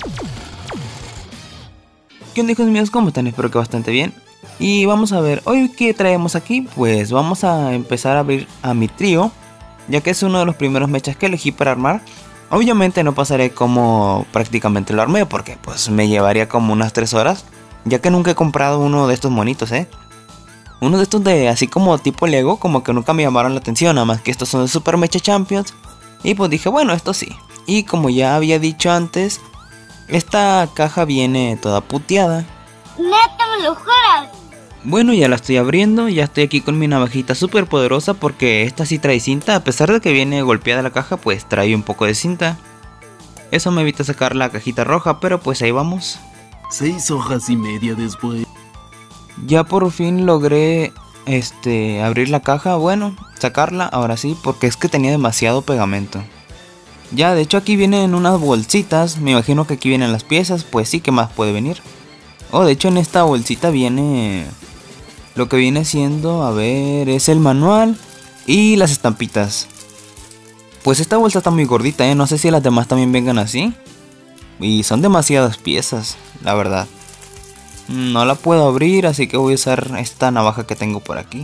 ¿Qué onda, hijos míos? ¿Cómo están? Espero que bastante bien. Y vamos a ver, hoy qué traemos aquí. Pues vamos a empezar a abrir a mi trío, ya que es uno de los primeros mechas que elegí para armar. Obviamente no pasaré como prácticamente lo armé, porque pues me llevaría como unas 3 horas, ya que nunca he comprado uno de estos monitos, uno de estos de así como tipo Lego, como que nunca me llamaron la atención, nada más que estos son de Super Mecha Champions. Y pues dije, bueno, esto sí. Y como ya había dicho antes, esta caja viene toda puteada. ¿Neta me lo juras? Bueno, ya la estoy abriendo, ya estoy aquí con mi navajita súper poderosa porque esta sí trae cinta. A pesar de que viene golpeada la caja, pues trae un poco de cinta. Eso me evita sacar la cajita roja, pero pues ahí vamos. 6 hojas y media después. Ya por fin logré abrir la caja, bueno, sacarla, ahora sí, porque es que tenía demasiado pegamento. Ya, de hecho aquí vienen unas bolsitas, me imagino que aquí vienen las piezas, pues sí, ¿qué más puede venir? Oh, de hecho en esta bolsita viene lo que viene siendo, a ver, es el manual y las estampitas. Pues esta bolsa está muy gordita, no sé si las demás también vengan así. Y son demasiadas piezas, la verdad. No la puedo abrir, así que voy a usar esta navaja que tengo por aquí.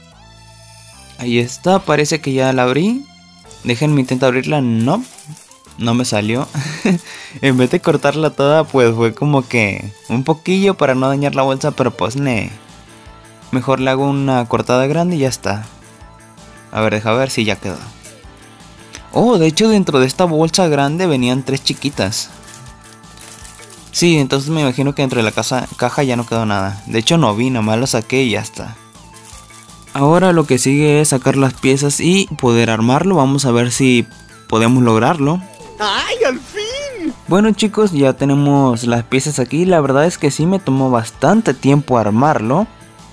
Ahí está, parece que ya la abrí. Déjenme intentar abrirla, no me salió. En vez de cortarla toda, pues fue como que un poquillo para no dañar la bolsa, pero pues mejor le hago una cortada grande y ya está. A ver, deja ver si ya quedó. Oh, de hecho dentro de esta bolsa grande venían 3 chiquitas. Sí, entonces me imagino que dentro de la caja ya no quedó nada. De hecho no vi, nomás lo saqué y ya está. Ahora lo que sigue es sacar las piezas y poder armarlo. Vamos a ver si podemos lograrlo. ¡Ay, al fin! Bueno, chicos, ya tenemos las piezas aquí. La verdad es que sí me tomó bastante tiempo armarlo.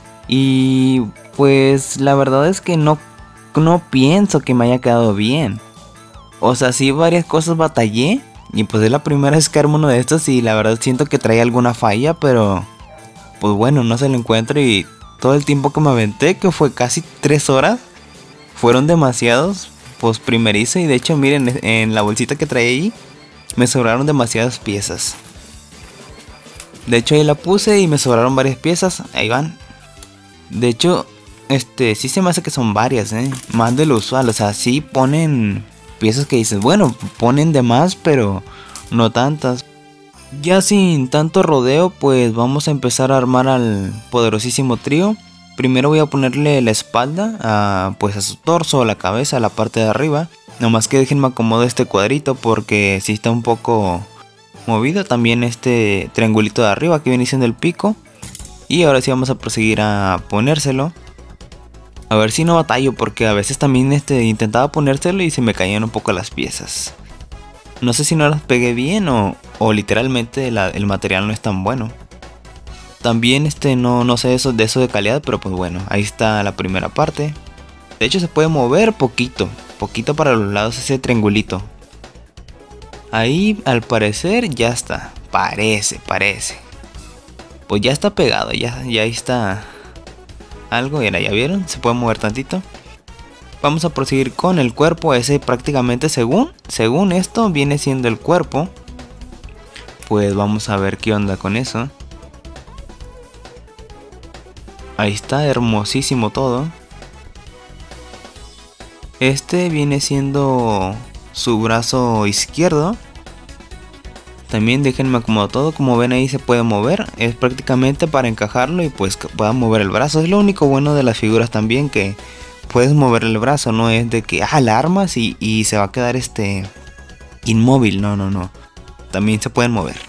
Y pues la verdad es que no pienso que me haya quedado bien. O sea, sí varias cosas batallé. Y pues es la primera vez que armo uno de estos y la verdad siento que trae alguna falla, pero pues bueno, no se lo encuentro. Y todo el tiempo que me aventé, que fue casi 3 horas, fueron demasiados, pues primerizo. Y de hecho miren, en la bolsita que traía ahí me sobraron demasiadas piezas. De hecho ahí la puse y me sobraron varias piezas, ahí van. De hecho, sí se me hace que son varias, más de lo usual. O sea, sí ponen piezas que dices, bueno, ponen de más, pero no tantas. Ya sin tanto rodeo, pues vamos a empezar a armar al poderosísimo trío. Primero voy a ponerle la espalda, pues a su torso, a la cabeza, a la parte de arriba. Nomás que déjenme acomodar este cuadrito porque sí está un poco movido. También este triangulito de arriba que viene siendo el pico. Y ahora sí vamos a proseguir a ponérselo. A ver si no batallo, porque a veces también intentaba ponérselo y se me caían un poco las piezas. No sé si no las pegué bien o literalmente el material no es tan bueno. También no sé eso de calidad, pero pues bueno, ahí está la primera parte. De hecho se puede mover poquito para los lados ese triangulito. Ahí al parecer ya está, parece. Pues ya está pegado, ya ahí está algo, ya vieron, se puede mover tantito. Vamos a proseguir con el cuerpo, ese prácticamente según esto viene siendo el cuerpo. Pues vamos a ver qué onda con eso. Ahí está, hermosísimo todo. Este viene siendo su brazo izquierdo. También déjenme acomodar todo, como ven ahí se puede mover. Es prácticamente para encajarlo y pues que puedan mover el brazo. Es lo único bueno de las figuras también, que puedes mover el brazo. No es de que la armas y se va a quedar inmóvil. No. También se pueden mover.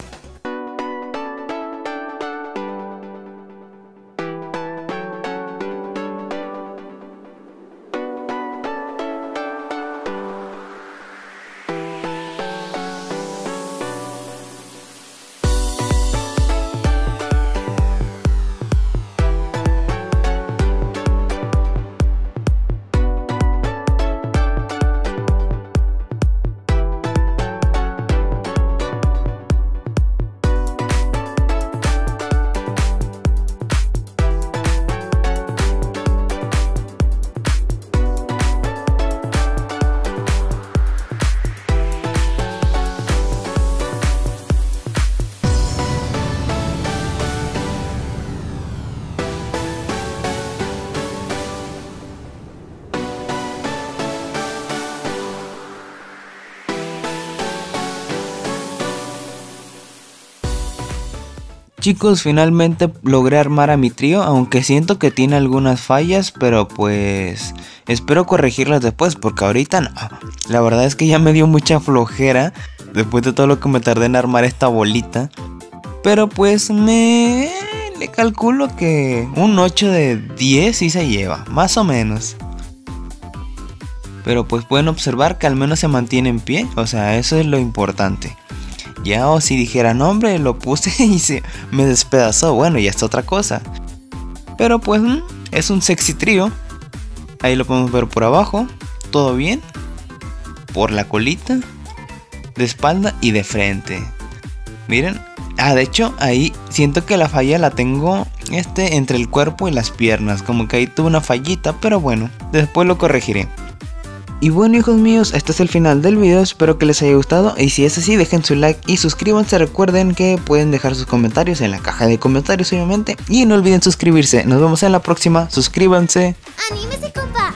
Chicos, finalmente logré armar a mi trío, aunque siento que tiene algunas fallas, pero pues espero corregirlas después, porque ahorita no. La verdad es que ya me dio mucha flojera después de todo lo que me tardé en armar esta bolita. Pero pues le calculo que un 8 de 10 sí se lleva, más o menos. Pero pues pueden observar que al menos se mantiene en pie, o sea, eso es lo importante. Ya, o si dijera nombre, lo puse y me despedazó, bueno, ya es otra cosa. Pero pues es un sexy trío. Ahí lo podemos ver por abajo, todo bien. Por la colita, de espalda y de frente. Miren, de hecho ahí siento que la falla la tengo entre el cuerpo y las piernas. Como que ahí tuve una fallita, pero bueno, después lo corregiré. Y bueno, hijos míos, este es el final del video, espero que les haya gustado y si es así dejen su like y suscríbanse, recuerden que pueden dejar sus comentarios en la caja de comentarios obviamente y no olviden suscribirse, nos vemos en la próxima, suscríbanse. ¡Anime!